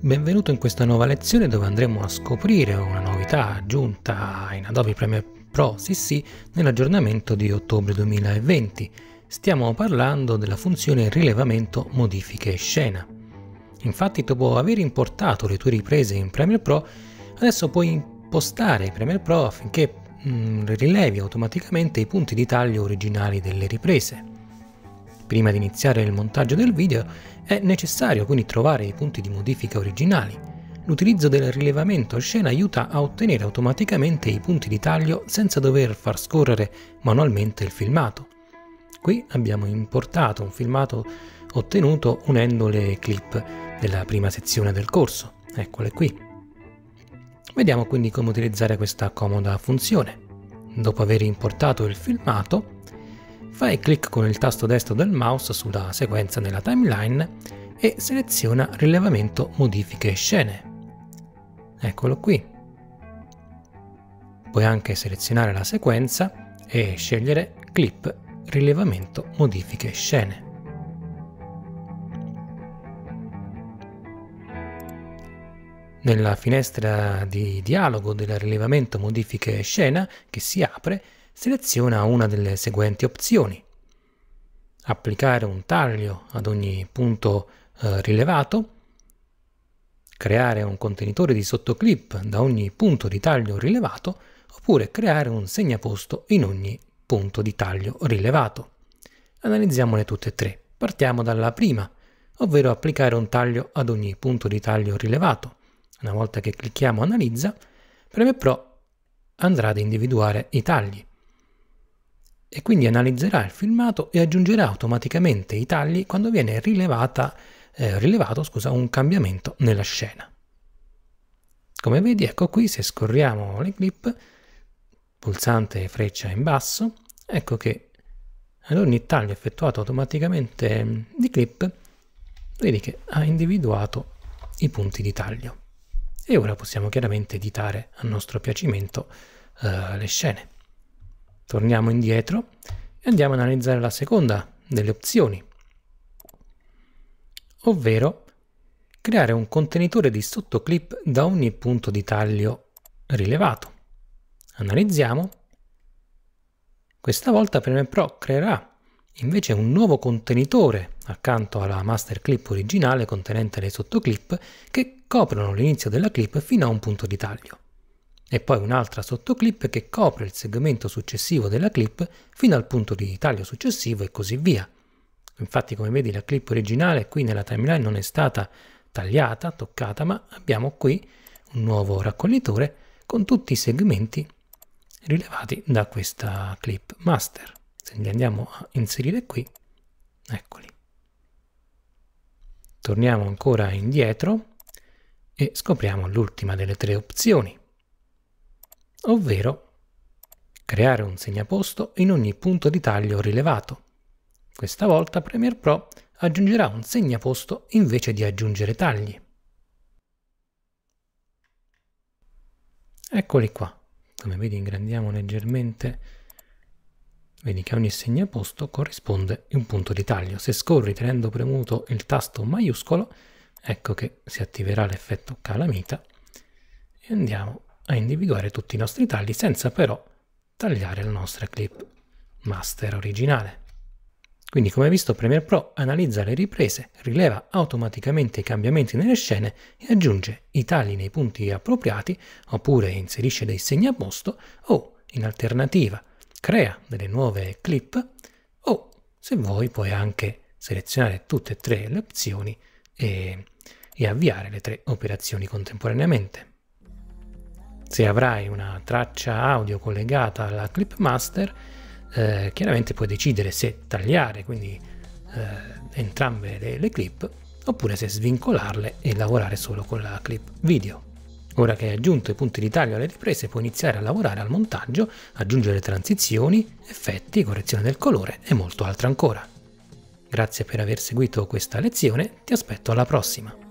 Benvenuto in questa nuova lezione dove andremo a scoprire una novità aggiunta in Adobe Premiere Pro CC nell'aggiornamento di ottobre 2020. Stiamo parlando della funzione rilevamento modifiche scena. Infatti, dopo aver importato le tue riprese in Premiere Pro, adesso puoi impostare Premiere Pro affinché rilevi automaticamente i punti di taglio originali delle riprese. Prima di iniziare il montaggio del video è necessario quindi trovare i punti di modifica originali. L'utilizzo del rilevamento scena aiuta a ottenere automaticamente i punti di taglio senza dover far scorrere manualmente il filmato. Qui abbiamo importato un filmato ottenuto unendo le clip della prima sezione del corso. Eccole qui. Vediamo quindi come utilizzare questa comoda funzione. Dopo aver importato il filmato, fai clic con il tasto destro del mouse sulla sequenza nella timeline e seleziona Rilevamento modifiche scene. Eccolo qui. Puoi anche selezionare la sequenza e scegliere Clip Rilevamento modifiche scene. Nella finestra di dialogo del Rilevamento modifiche scena che si apre, seleziona una delle seguenti opzioni: applicare un taglio ad ogni punto rilevato, creare un contenitore di sottoclip da ogni punto di taglio rilevato, oppure creare un segnaposto in ogni punto di taglio rilevato. Analizziamole tutte e tre. Partiamo dalla prima, ovvero applicare un taglio ad ogni punto di taglio rilevato. Una volta che clicchiamo Analizza, Premiere Pro andrà ad individuare i tagli e quindi analizzerà il filmato e aggiungerà automaticamente i tagli quando viene rilevato un cambiamento nella scena. Come vedi, ecco qui, se scorriamo le clip, pulsante freccia in basso, ecco che ad ogni taglio effettuato automaticamente di clip, vedi che ha individuato i punti di taglio. E ora possiamo chiaramente editare a nostro piacimento le scene. Torniamo indietro e andiamo ad analizzare la seconda delle opzioni, ovvero creare un contenitore di sottoclip da ogni punto di taglio rilevato. Analizziamo. Questa volta Premiere Pro creerà invece un nuovo contenitore accanto alla master clip originale contenente le sottoclip che coprono l'inizio della clip fino a un punto di taglio, e poi un'altra sottoclip che copre il segmento successivo della clip fino al punto di taglio successivo e così via. Infatti, come vedi, la clip originale qui nella timeline non è stata tagliata, toccata, ma abbiamo qui un nuovo raccoglitore con tutti i segmenti rilevati da questa clip master. Se li andiamo a inserire qui, eccoli. Torniamo ancora indietro e scopriamo l'ultima delle tre opzioni, ovvero creare un segnaposto in ogni punto di taglio rilevato. Questa volta Premiere Pro aggiungerà un segnaposto invece di aggiungere tagli. Eccoli qua. Come vedi, ingrandiamo leggermente. Vedi che a ogni segnaposto corrisponde un punto di taglio. Se scorri tenendo premuto il tasto maiuscolo, ecco che si attiverà l'effetto calamita e andiamo a individuare tutti i nostri tagli senza però tagliare la nostra clip master originale. Quindi, come hai visto, Premiere Pro analizza le riprese, rileva automaticamente i cambiamenti nelle scene e aggiunge i tagli nei punti appropriati, oppure inserisce dei segnaposto, o in alternativa crea delle nuove clip, o se vuoi puoi anche selezionare tutte e tre le opzioni e avviare le tre operazioni contemporaneamente. Se avrai una traccia audio collegata alla clip master, chiaramente puoi decidere se tagliare quindi entrambe le clip, oppure se svincolarle e lavorare solo con la clip video. Ora che hai aggiunto i punti di taglio alle riprese, puoi iniziare a lavorare al montaggio, aggiungere transizioni, effetti, correzione del colore e molto altro ancora. Grazie per aver seguito questa lezione, ti aspetto alla prossima!